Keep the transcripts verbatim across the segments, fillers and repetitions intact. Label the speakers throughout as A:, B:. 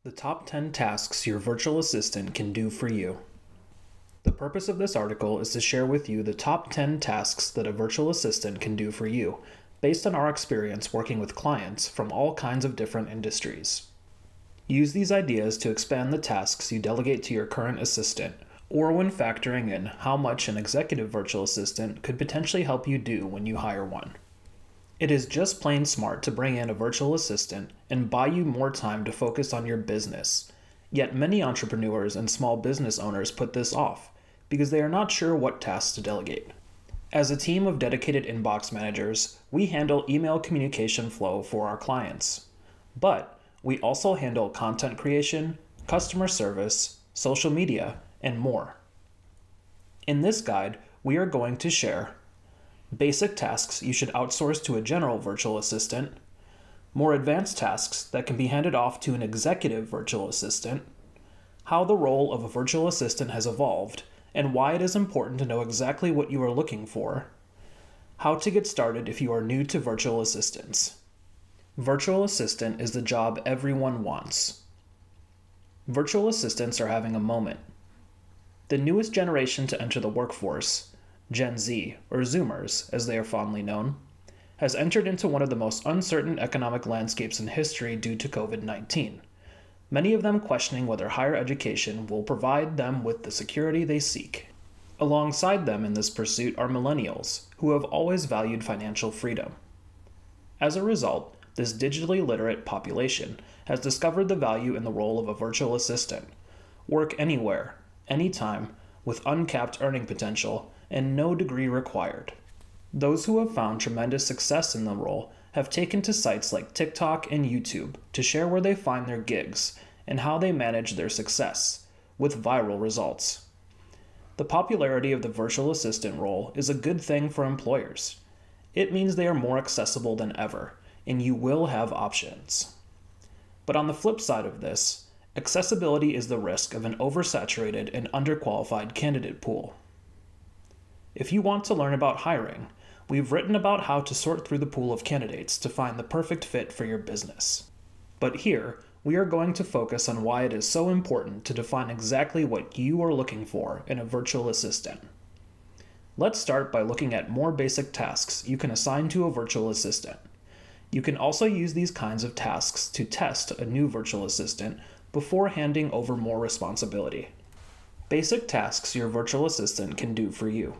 A: The top ten tasks your virtual assistant can do for you. The purpose of this article is to share with you the top ten tasks that a virtual assistant can do for you, based on our experience working with clients from all kinds of different industries. Use these ideas to expand the tasks you delegate to your current assistant, or when factoring in how much an executive virtual assistant could potentially help you do when you hire one. It is just plain smart to bring in a virtual assistant and buy you more time to focus on your business. Yet many entrepreneurs and small business owners put this off because they are not sure what tasks to delegate. As a team of dedicated inbox managers, we handle email communication flow for our clients. But we also handle content creation, customer service, social media, and more. In this guide, we are going to share basic tasks you should outsource to a general virtual assistant, more advanced tasks that can be handed off to an executive virtual assistant, how the role of a virtual assistant has evolved, and why it is important to know exactly what you are looking for, how to get started if you are new to virtual assistants. Virtual assistant is the job everyone wants. Virtual assistants are having a moment. The newest generation to enter the workforce, Gen Z, or Zoomers, as they are fondly known, has entered into one of the most uncertain economic landscapes in history due to COVID nineteen, many of them questioning whether higher education will provide them with the security they seek. Alongside them in this pursuit are millennials, who have always valued financial freedom. As a result, this digitally literate population has discovered the value in the role of a virtual assistant. Work anywhere, anytime, with uncapped earning potential and no degree required. Those who have found tremendous success in the role have taken to sites like TikTok and YouTube to share where they find their gigs and how they manage their success, with viral results. The popularity of the virtual assistant role is a good thing for employers. It means they are more accessible than ever, and you will have options. But on the flip side of this, accessibility is the risk of an oversaturated and underqualified candidate pool. If you want to learn about hiring, we've written about how to sort through the pool of candidates to find the perfect fit for your business. But here, we are going to focus on why it is so important to define exactly what you are looking for in a virtual assistant. Let's start by looking at more basic tasks you can assign to a virtual assistant. You can also use these kinds of tasks to test a new virtual assistant before handing over more responsibility. Basic tasks your virtual assistant can do for you.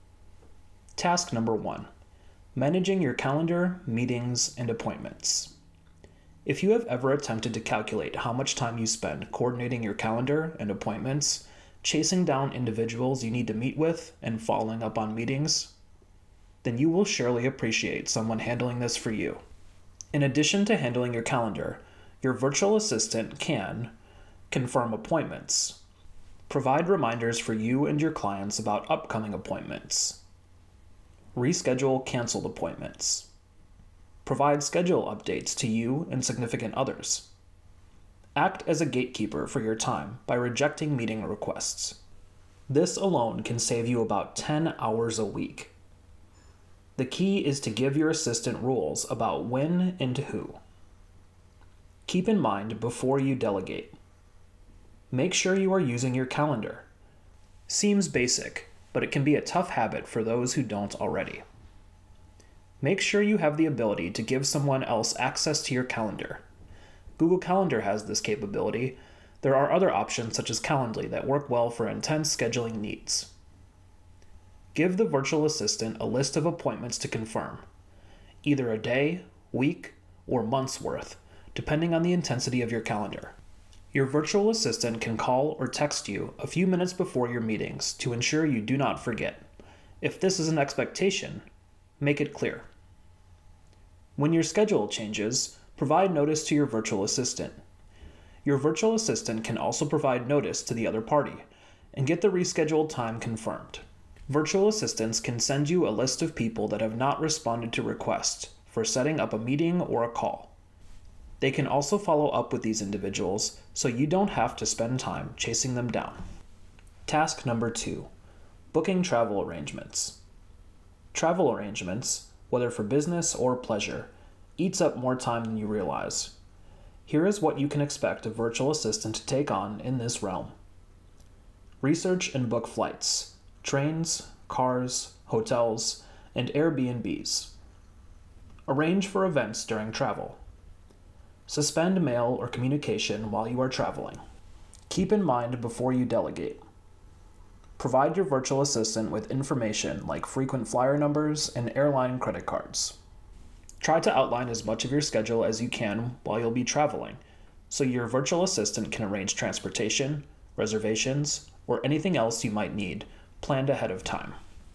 A: Task number one, managing your calendar, meetings, and appointments. If you have ever attempted to calculate how much time you spend coordinating your calendar and appointments, chasing down individuals you need to meet with, and following up on meetings, then you will surely appreciate someone handling this for you. In addition to handling your calendar, your virtual assistant can confirm appointments, provide reminders for you and your clients about upcoming appointments, reschedule canceled appointments, provide schedule updates to you and significant others, act as a gatekeeper for your time by rejecting meeting requests. This alone can save you about ten hours a week. The key is to give your assistant rules about when and to who. Keep in mind before you delegate. Make sure you are using your calendar. Seems basic, but it can be a tough habit for those who don't already. Make sure you have the ability to give someone else access to your calendar. Google Calendar has this capability. There are other options such as Calendly that work well for intense scheduling needs. Give the virtual assistant a list of appointments to confirm, either a day, week, or month's worth, depending on the intensity of your calendar. Your virtual assistant can call or text you a few minutes before your meetings to ensure you do not forget. If this is an expectation, make it clear. When your schedule changes, provide notice to your virtual assistant. Your virtual assistant can also provide notice to the other party and get the rescheduled time confirmed. Virtual assistants can send you a list of people that have not responded to requests for setting up a meeting or a call. They can also follow up with these individuals so you don't have to spend time chasing them down. Task number two, booking travel arrangements. Travel arrangements, whether for business or pleasure, eats up more time than you realize. Here is what you can expect a virtual assistant to take on in this realm. Research and book flights, trains, cars, hotels, and Airbnbs. Arrange for events during travel. Suspend mail or communication while you are traveling. Keep in mind before you delegate. Provide your virtual assistant with information like frequent flyer numbers and airline credit cards. Try to outline as much of your schedule as you can while you'll be traveling, so your virtual assistant can arrange transportation, reservations, or anything else you might need planned ahead of time.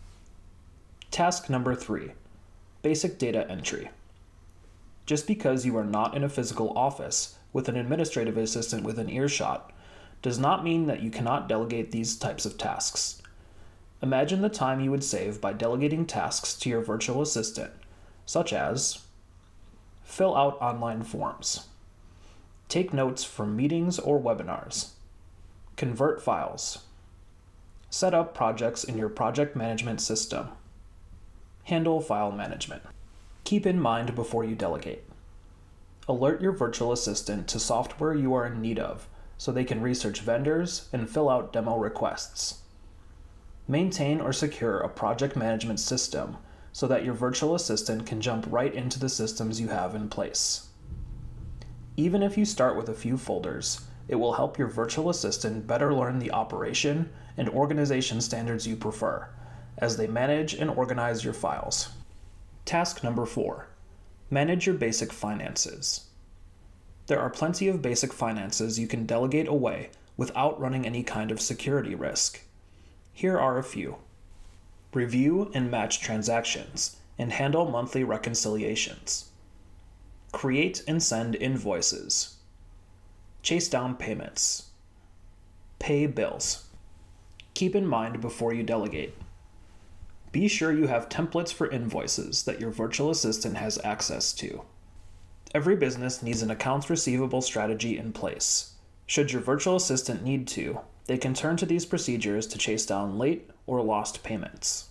A: Task number three, basic data entry. Just because you are not in a physical office with an administrative assistant within earshot does not mean that you cannot delegate these types of tasks. Imagine the time you would save by delegating tasks to your virtual assistant, such as fill out online forms, take notes from meetings or webinars, convert files, set up projects in your project management system, handle file management. Keep in mind before you delegate. Alert your virtual assistant to software you are in need of so they can research vendors and fill out demo requests. Maintain or secure a project management system so that your virtual assistant can jump right into the systems you have in place. Even if you start with a few folders, it will help your virtual assistant better learn the operation and organization standards you prefer as they manage and organize your files. Task number four, manage your basic finances. There are plenty of basic finances you can delegate away without running any kind of security risk. Here are a few. Review and match transactions and handle monthly reconciliations. Create and send invoices. Chase down payments. Pay bills. Keep in mind before you delegate. Be sure you have templates for invoices that your virtual assistant has access to. Every business needs an accounts receivable strategy in place. Should your virtual assistant need to, they can turn to these procedures to chase down late or lost payments.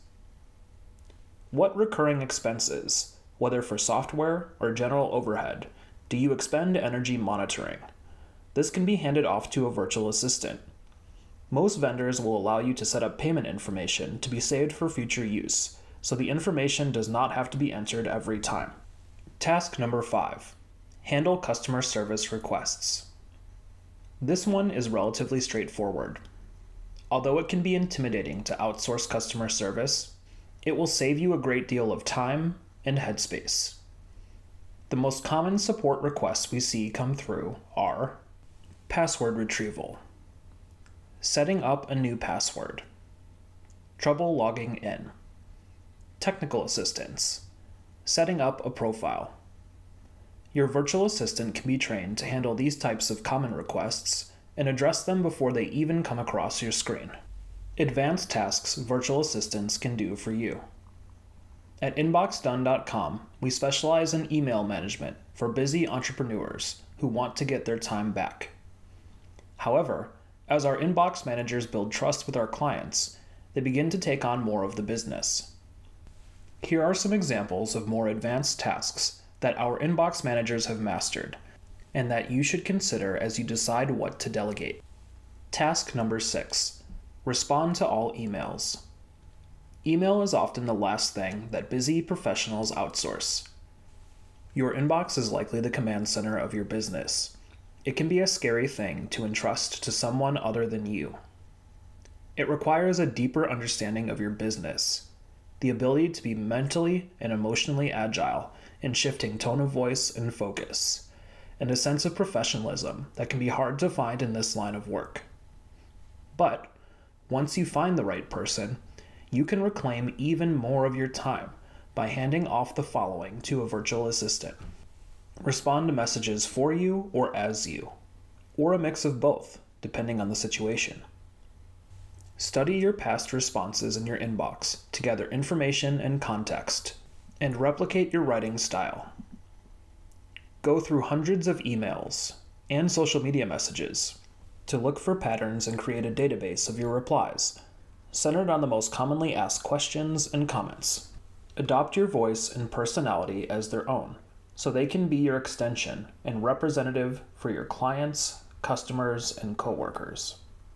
A: What recurring expenses, whether for software or general overhead, do you expend energy monitoring? This can be handed off to a virtual assistant. Most vendors will allow you to set up payment information to be saved for future use, so the information does not have to be entered every time. Task number five, handle customer service requests. This one is relatively straightforward. Although it can be intimidating to outsource customer service, it will save you a great deal of time and headspace. The most common support requests we see come through are password retrieval, setting up a new password, trouble logging in, technical assistance, setting up a profile. Your virtual assistant can be trained to handle these types of common requests and address them before they even come across your screen. Advanced tasks virtual assistants can do for you. At inbox done dot com, we specialize in email management for busy entrepreneurs who want to get their time back. However, as our inbox managers build trust with our clients, they begin to take on more of the business. Here are some examples of more advanced tasks that our inbox managers have mastered, and that you should consider as you decide what to delegate. Task number six, respond to all emails. Email is often the last thing that busy professionals outsource. Your inbox is likely the command center of your business. It can be a scary thing to entrust to someone other than you. It requires a deeper understanding of your business, the ability to be mentally and emotionally agile in shifting tone of voice and focus, and a sense of professionalism that can be hard to find in this line of work. But once you find the right person, you can reclaim even more of your time by handing off the following to a virtual assistant. Respond to messages for you or as you, or a mix of both, depending on the situation. Study your past responses in your inbox to gather information and context, and replicate your writing style. Go through hundreds of emails and social media messages to look for patterns and create a database of your replies, centered on the most commonly asked questions and comments. Adopt your voice and personality as their own, so they can be your extension and representative for your clients, customers, and coworkers.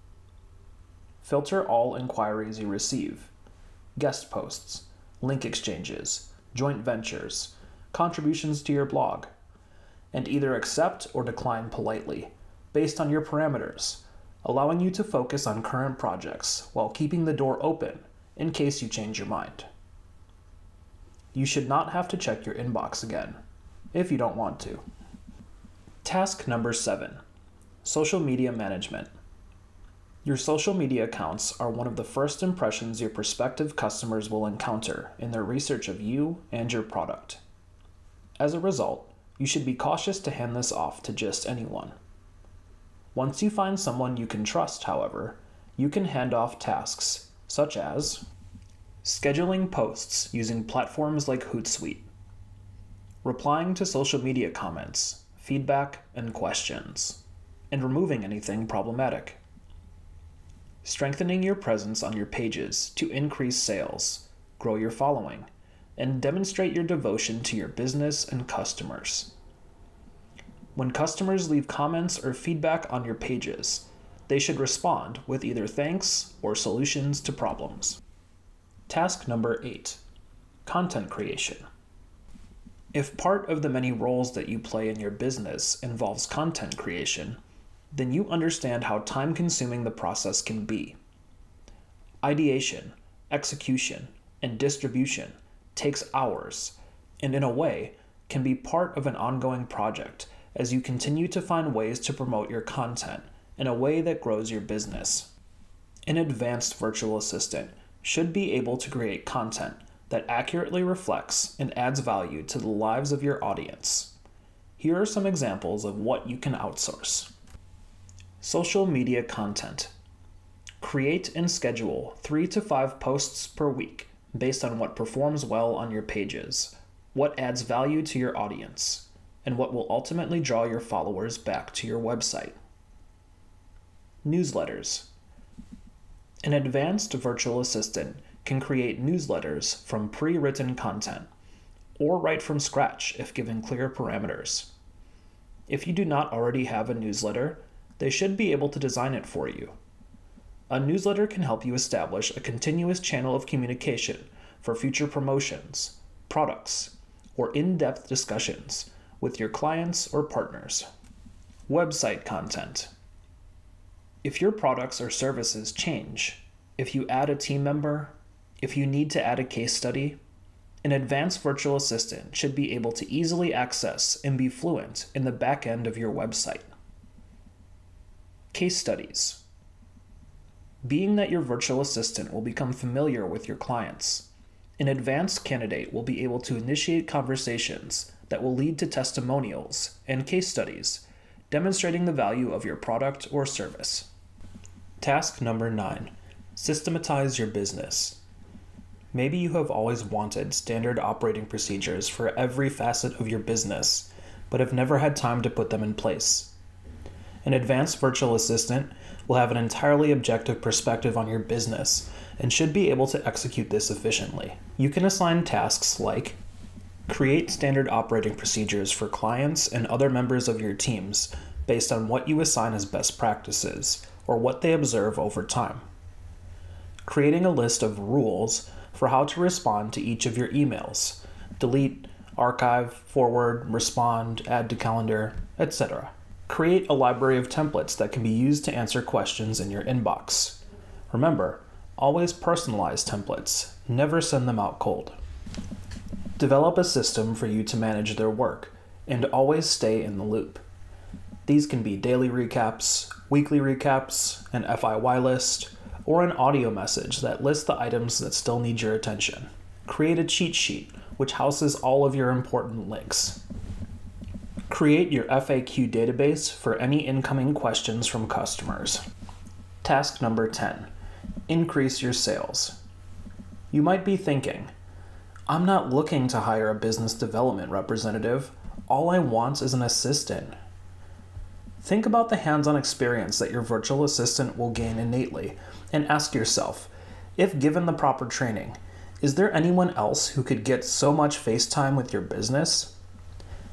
A: Filter all inquiries you receive: guest posts, link exchanges, joint ventures, contributions to your blog, and either accept or decline politely, based on your parameters, allowing you to focus on current projects while keeping the door open in case you change your mind. You should not have to check your inbox again, if you don't want to. Task number seven, social media management. Your social media accounts are one of the first impressions your prospective customers will encounter in their research of you and your product. As a result, you should be cautious to hand this off to just anyone. Once you find someone you can trust, however, you can hand off tasks such as scheduling posts using platforms like Hootsuite, replying to social media comments, feedback, and questions, and removing anything problematic. Strengthening your presence on your pages to increase sales, grow your following, and demonstrate your devotion to your business and customers. When customers leave comments or feedback on your pages, they should respond with either thanks or solutions to problems. Task number eight, content creation. If part of the many roles that you play in your business involves content creation, then you understand how time-consuming the process can be. Ideation, execution, and distribution takes hours, and in a way, can be part of an ongoing project as you continue to find ways to promote your content in a way that grows your business. An advanced virtual assistant should be able to create content that accurately reflects and adds value to the lives of your audience. Here are some examples of what you can outsource. Social media content. Create and schedule three to five posts per week based on what performs well on your pages, what adds value to your audience, and what will ultimately draw your followers back to your website. Newsletters. An advanced virtual assistant can create newsletters from pre-written content, or write from scratch if given clear parameters. If you do not already have a newsletter, they should be able to design it for you. A newsletter can help you establish a continuous channel of communication for future promotions, products, or in-depth discussions with your clients or partners. Website content. If your products or services change, if you add a team member, if you need to add a case study, an advanced virtual assistant should be able to easily access and be fluent in the back end of your website. Case studies. Being that your virtual assistant will become familiar with your clients, an advanced candidate will be able to initiate conversations that will lead to testimonials and case studies, demonstrating the value of your product or service. Task number nine, systematize your business. Maybe you have always wanted standard operating procedures for every facet of your business, but have never had time to put them in place. An advanced virtual assistant will have an entirely objective perspective on your business and should be able to execute this efficiently. You can assign tasks like create standard operating procedures for clients and other members of your teams based on what you assign as best practices or what they observe over time. Creating a list of rules for how to respond to each of your emails, delete, archive, forward, respond, add to calendar, et cetera. Create a library of templates that can be used to answer questions in your inbox. Remember, always personalize templates, never send them out cold. Develop a system for you to manage their work, and always stay in the loop. These can be daily recaps, weekly recaps, an F I Y list, or an audio message that lists the items that still need your attention. Create a cheat sheet, which houses all of your important links. Create your F A Q database for any incoming questions from customers. Task number ten, increase your sales. You might be thinking, I'm not looking to hire a business development representative. All I want is an assistant. Think about the hands-on experience that your virtual assistant will gain innately and ask yourself, if given the proper training, is there anyone else who could get so much face time with your business?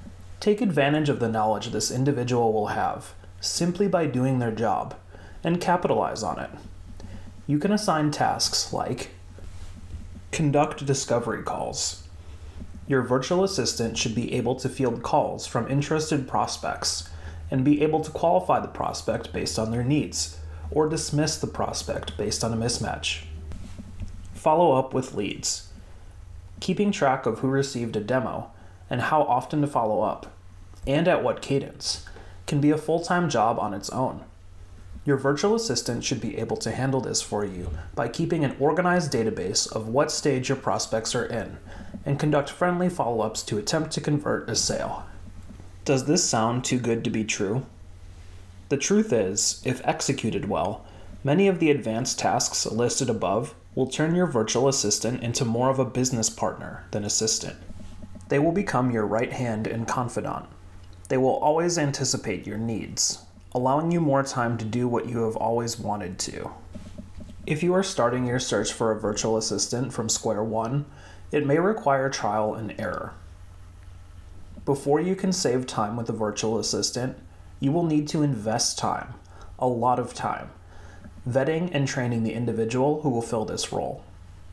A: Take advantage of the knowledge this individual will have simply by doing their job, and capitalize on it. You can assign tasks like conduct discovery calls. Your virtual assistant should be able to field calls from interested prospects and be able to qualify the prospect based on their needs, or dismiss the prospect based on a mismatch. Follow up with leads. Keeping track of who received a demo and how often to follow up, and at what cadence, can be a full-time job on its own. Your virtual assistant should be able to handle this for you by keeping an organized database of what stage your prospects are in and conduct friendly follow-ups to attempt to convert a sale. Does this sound too good to be true? The truth is, if executed well, many of the advanced tasks listed above will turn your virtual assistant into more of a business partner than assistant. They will become your right hand and confidant. They will always anticipate your needs, allowing you more time to do what you have always wanted to. If you are starting your search for a virtual assistant from square one, it may require trial and error. Before you can save time with a virtual assistant, you will need to invest time, a lot of time, vetting and training the individual who will fill this role.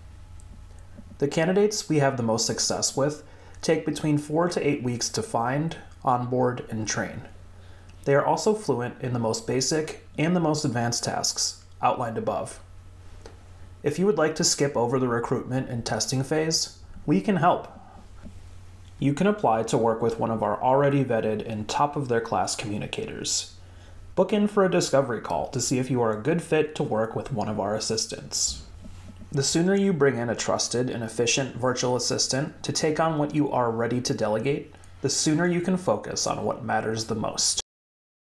A: The candidates we have the most success with take between four to eight weeks to find, onboard, and train. They are also fluent in the most basic and the most advanced tasks outlined above. If you would like to skip over the recruitment and testing phase, we can help. You can apply to work with one of our already vetted and top-of-their-class communicators. Book in for a discovery call to see if you are a good fit to work with one of our assistants. The sooner you bring in a trusted and efficient virtual assistant to take on what you are ready to delegate, the sooner you can focus on what matters the most.